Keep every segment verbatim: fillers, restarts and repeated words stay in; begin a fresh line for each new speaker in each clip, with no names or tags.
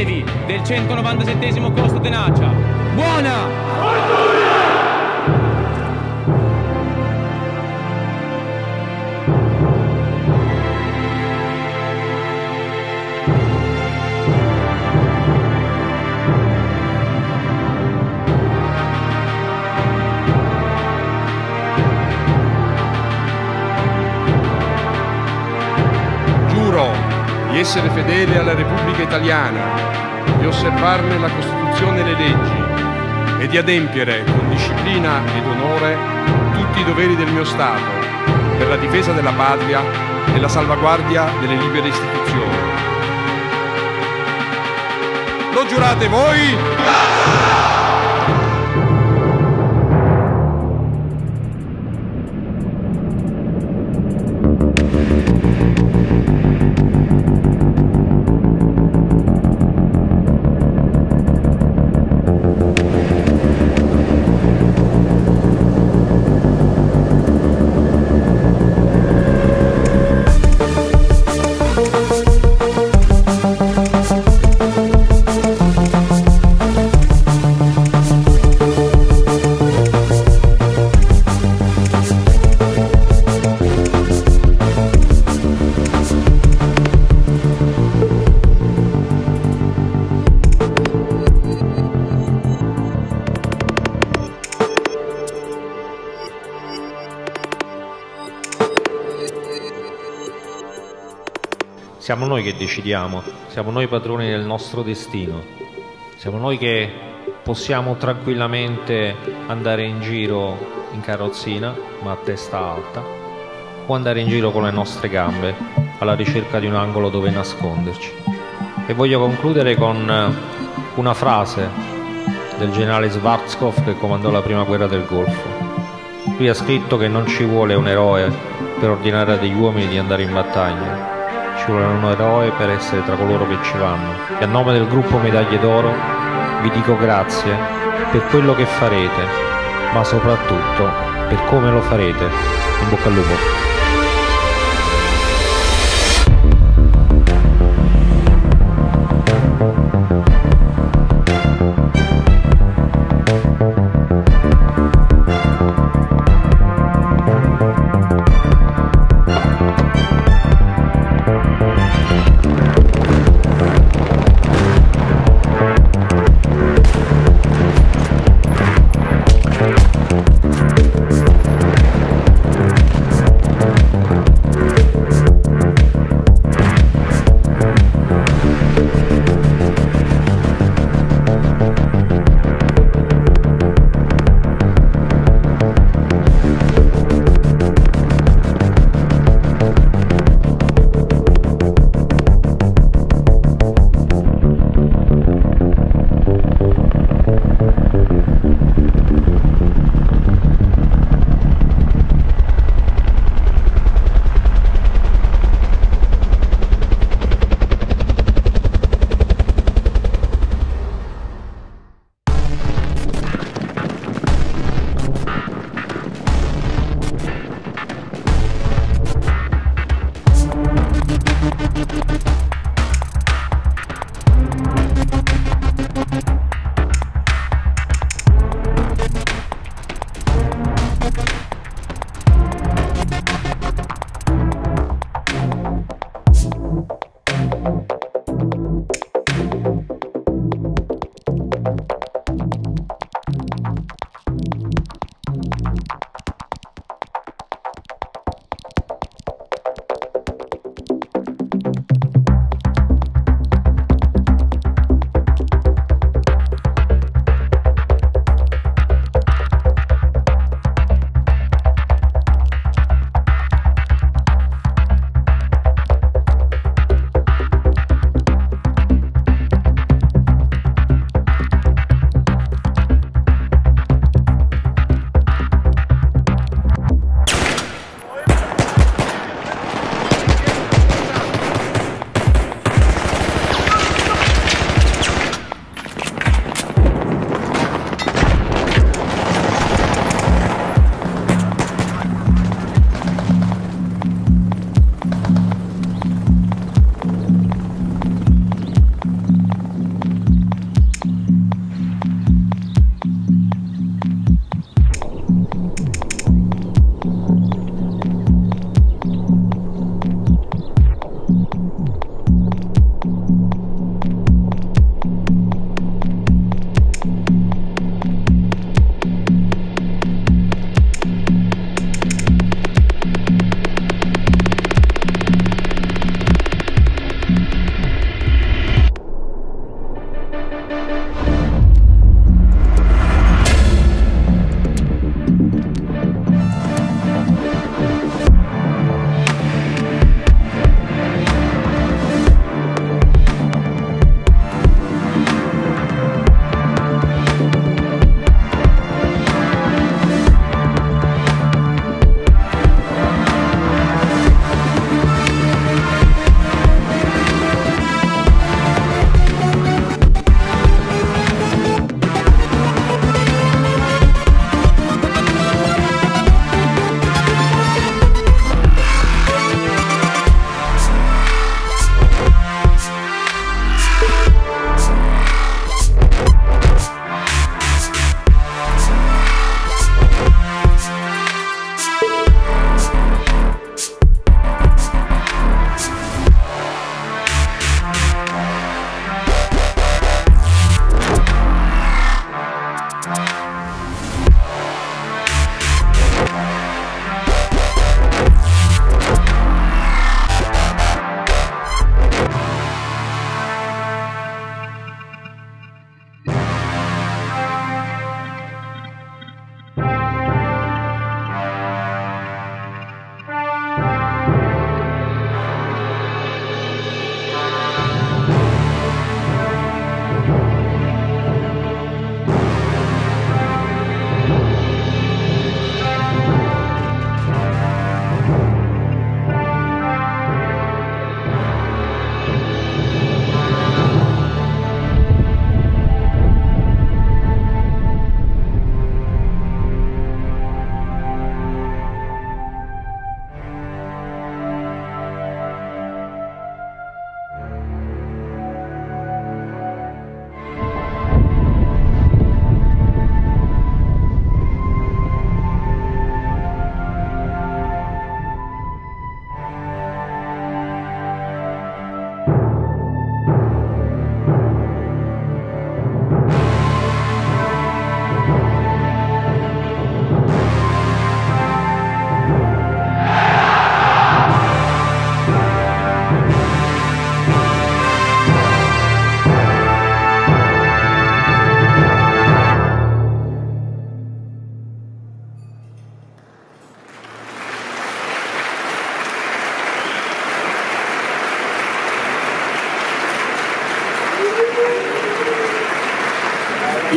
allievi del centonovantasettesimo corso tenacia. Buona!
Di essere fedele alla Repubblica Italiana, di osservarne la Costituzione e le leggi e di adempiere con disciplina ed onore tutti i doveri del mio Stato per la difesa della patria e la salvaguardia delle libere istituzioni. Lo giurate voi?
Siamo noi che decidiamo, siamo noi padroni del nostro destino, siamo noi che possiamo tranquillamente andare in giro in carrozzina, ma a testa alta, o andare in giro con le nostre gambe alla ricerca di un angolo dove nasconderci. E voglio concludere con una frase del generale Schwarzkopf che comandò la prima guerra del Golfo. Lui ha scritto che non ci vuole un eroe per ordinare a degli uomini di andare in battaglia, ci vuole un eroe per essere tra coloro che ci vanno. E a nome del gruppo Medaglie d'Oro vi dico grazie per quello che farete, ma soprattutto per come lo farete. In bocca al lupo.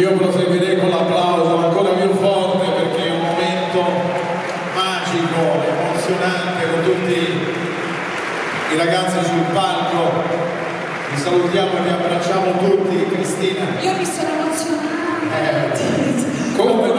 Io proseguirei con l'applauso ancora più forte perché è un momento magico, emozionante con tutti i ragazzi sul palco. Vi salutiamo e vi abbracciamo tutti. Cristina.
Io mi sono emozionata.
Eh, come